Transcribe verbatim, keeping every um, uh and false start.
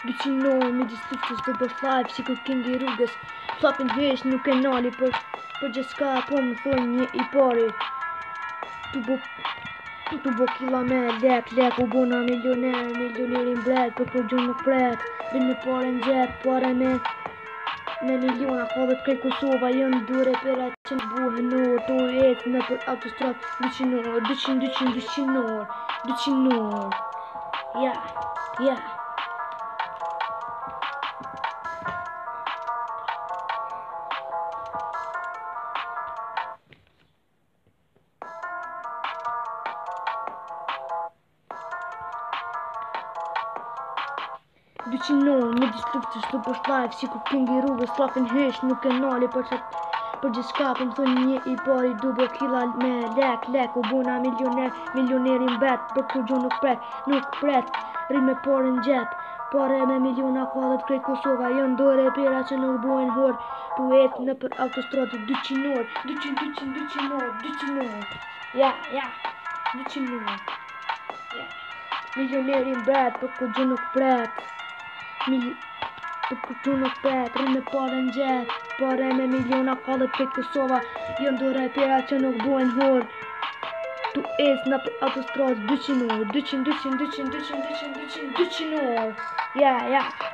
dyqin orë midis luftës dhe bësh live si kur king i rrugës. Flapin hesh nuk e nali për për gjë s'ka, po më thonë një i pari. Tu bo tu bo killa me lek, lek u bona milioner, milionerin bret, për kur gjën nuk pret. Bin me pare në gjep, pare me me miliona, ka dhe t'krej Kosova, jën dure për atë që në buhe në orë, to jetë në për autostrat, dyqin orë, dyqin, dyqin, dyqin orë, dyqin orë, ja, ja. dyqin orë, midis luftës të bësh live si kur king i rrugës, flapin hesh nuk e nali për që për gjithë shka, për më thonë një i pari du bo killa me lek, lek u bona milioner, milionerin bet, për kur gjo nuk pret, nuk pret, rrim me pare në gjep, pare me miliona ka dhe t'krejt Kosova, jën dore pera që nuk bojnë hor, tu jetë në për autostratë, dyqin orë, dyqin, dyqin, dyqin orë, dyqin orë, ja, ja, dyqin orë, ja, milionerin bet, për kur gjo nuk pret, Mil... Për kur gjo nuk pret, rrim me pare në gjep, pare me miliona ka dhe t'krejt Kosova, jën dore pera që nuk bojnë hor, tu jetë në për autostratë, dyqin orë, dyqin, dyqin, dyqin, dyqin, dyqin, dyqin, dyqin orë, ja, ja.